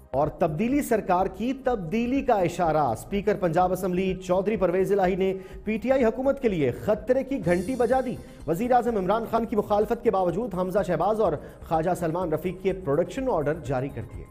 और तब्दीली सरकार की तब्दीली का इशारा। स्पीकर पंजाब असेंबली चौधरी परवेज इलाही ने पीटीआई हुकूमत के लिए खतरे की घंटी बजा दी। वजीर आजम इमरान खान की मुखालफत के बावजूद हमजा शहबाज और ख्वाजा सलमान रफीक के प्रोडक्शन ऑर्डर जारी कर दिए।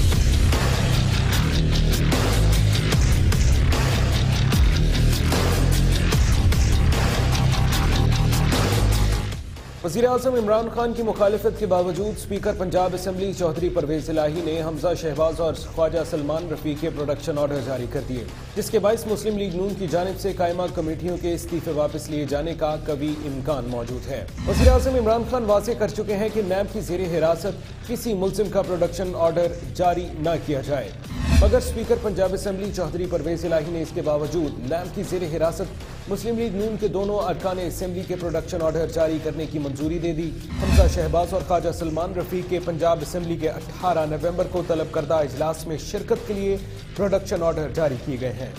वज़ीर आज़म इमरान खान की मुखालिफत के बावजूद स्पीकर पंजाब असेंबली चौधरी परवेज इलाही ने हमजा शहबाज और ख्वाजा सलमान रफीक के प्रोडक्शन ऑर्डर जारी कर दिए, जिसके बायस मुस्लिम लीग नून की जानिब से कायमा कमेटियों के इस्तीफे वापस लिए जाने का कभी इम्कान मौजूद है। वज़ीर आज़म इमरान खान वाज़ेह कर चुके हैं कि नैब की ज़ेर हिरासत किसी मुल्ज़िम का प्रोडक्शन ऑर्डर जारी न किया जाए, मगर स्पीकर पंजाब असेंबली चौधरी परवेज इलाही ने इसके बावजूद नैब की ज़ेर हिरासत मुस्लिम लीग नून के दोनों अरकान असेंबली के प्रोडक्शन ऑर्डर जारी करने की मंजूरी दे दी। हमजा शहबाज और ख्वाजा सलमान रफीक के पंजाब असेंबली के 18 नवंबर को तलब करदा इजलास में शिरकत के लिए प्रोडक्शन ऑर्डर जारी किए गए हैं।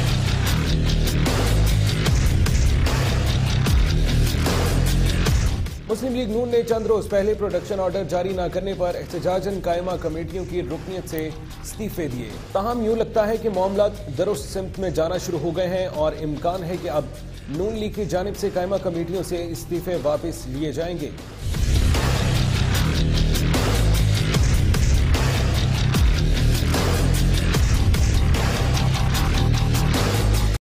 मुस्लिम लीग नून ने चंद रोज पहले प्रोडक्शन ऑर्डर जारी न करने पर एहतजाजन कायमा कमेटियों की रुकनियत से इस्तीफे दिए। ताहम यूं लगता है कि मामला दुरुस्त सिमत में जाना शुरू हो गए हैं और इम्कान है कि अब नून लीग की जानिब से कायमा कमेटियों से इस्तीफे वापस लिए जाएंगे।